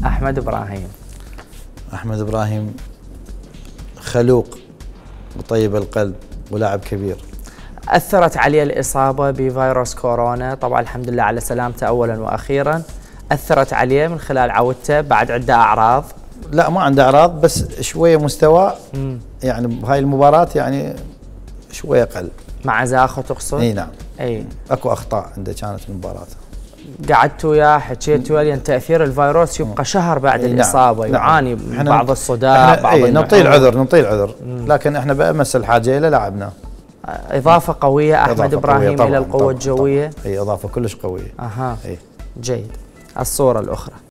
أحمد إبراهيم. أحمد إبراهيم خلوق وطيب القلب ولاعب كبير. أثرت عليه الإصابة بفيروس كورونا، طبعا الحمد لله على سلامته أولا وأخيرا. أثرت عليه من خلال عودته بعد عدة أعراض؟ لا ما عنده أعراض، بس شوية مستوى يعني بهاي المباراة يعني شوية قل. مع زاخو تقصد؟ اي نعم. اي اكو اخطاء عنده كانت المباراة. قعدتوا وياه حكيتوا لان تاثير الفيروس يبقى شهر بعد الاصابه، نعم. يعاني من بعض الصداع، بعض نعطيه العذر لكن احنا بامس الحاجه الى لعبنا. اضافه قويه احمد ابراهيم الى القوه الجويه. اي اضافه كلش قويه. اها. جيد. الصوره الاخرى.